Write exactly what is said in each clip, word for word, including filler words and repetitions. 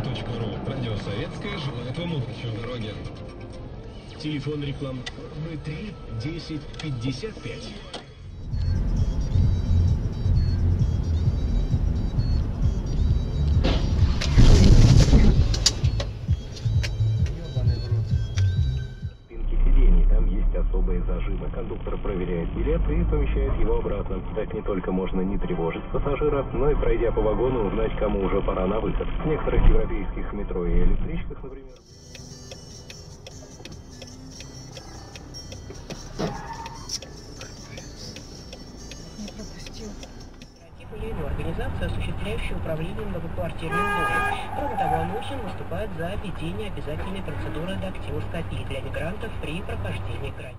точка ру. Радио Советское желает вам удачи в дороге. Телефон рекламы три десять пятьдесят пять. Особые зажимы. Кондуктор проверяет билет и помещает его обратно. Так не только можно не тревожить пассажира, но и, пройдя по вагону, узнать, кому уже пора на выход. В некоторых европейских метро и электричках, например... Не пропустил. Организация, осуществляющая управление многоквартирным домом. Кроме того, ОМОН выступает за введение обязательной процедуры дактилоскопии для мигрантов при прохождении границы.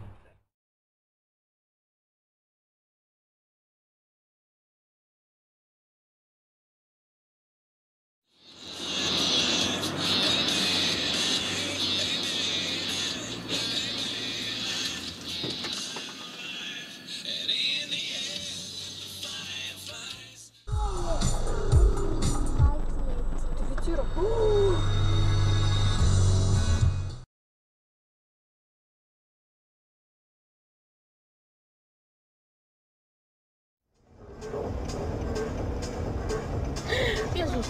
Безус.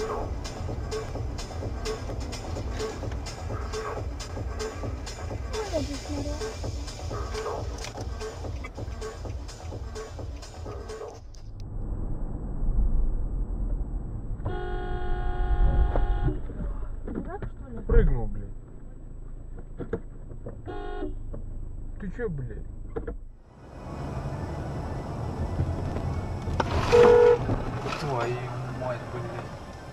Прыгнул, блядь. Ты чё, блядь? Твою мать, блядь.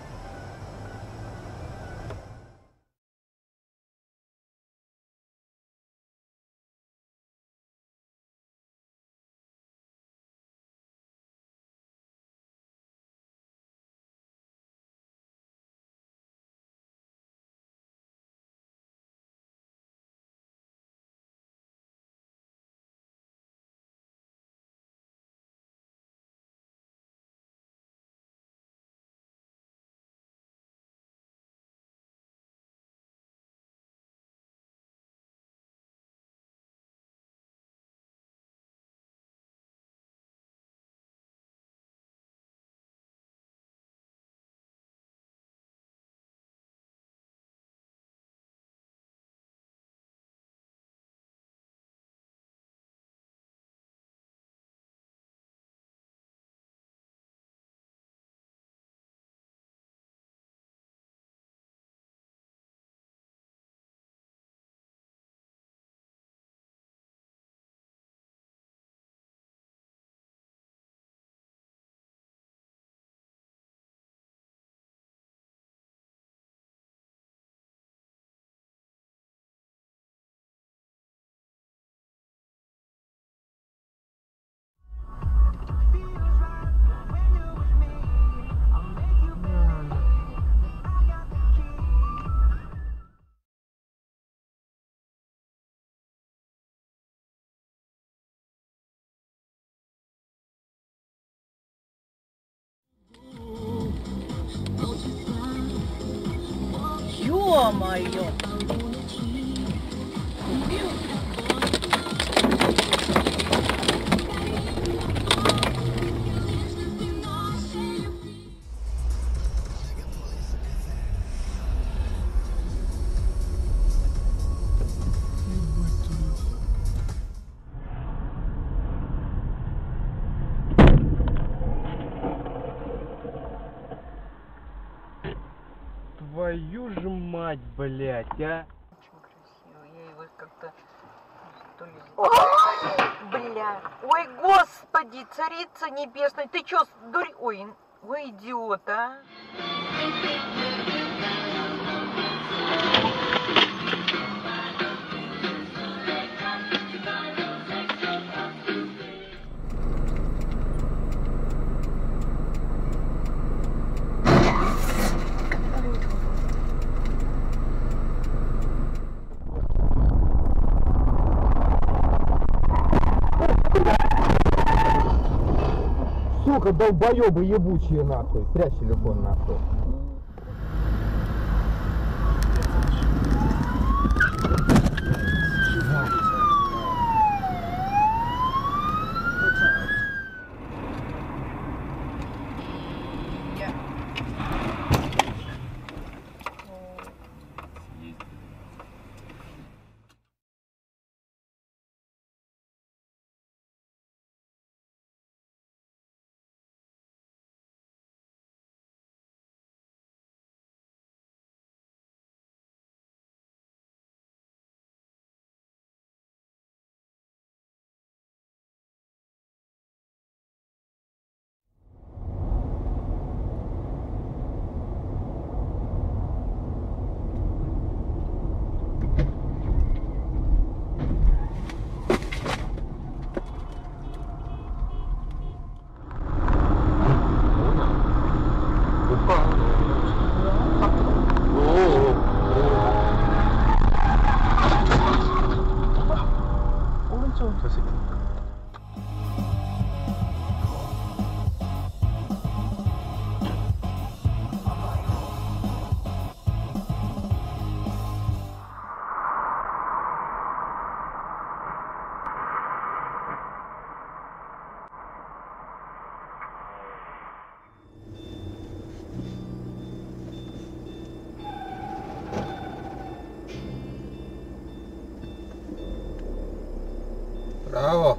Ё-моё! Твою же мать, блядь, а! Очень красиво. Я его как-то то ли... Ой, бля! Ой, господи, царица небесная! Ты чё, дури... Ой, вы идиот, а! Сука, долбоёбы ебучие, нахуй. Прячь телефон, нахуй. Алло.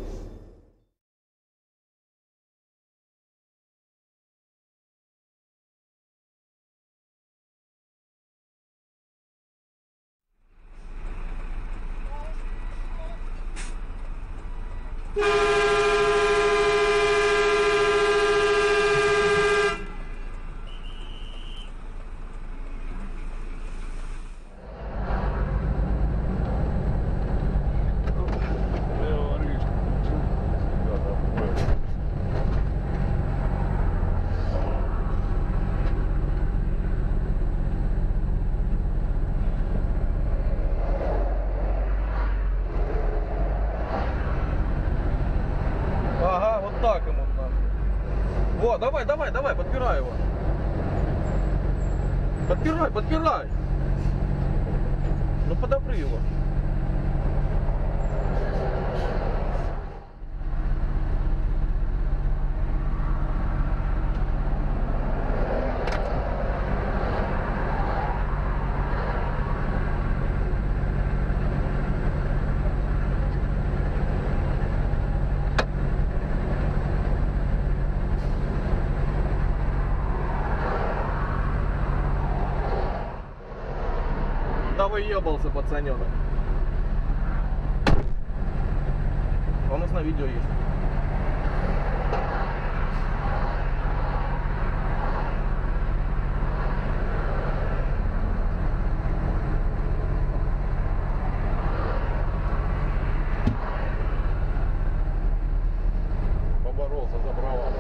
Ага, вот так ему надо. Во, давай, давай, давай, подпирай его. Подпирай, подпирай. Ну подопри его. Да выебался, пацанёнок. У нас на видео есть. Поборолся за права.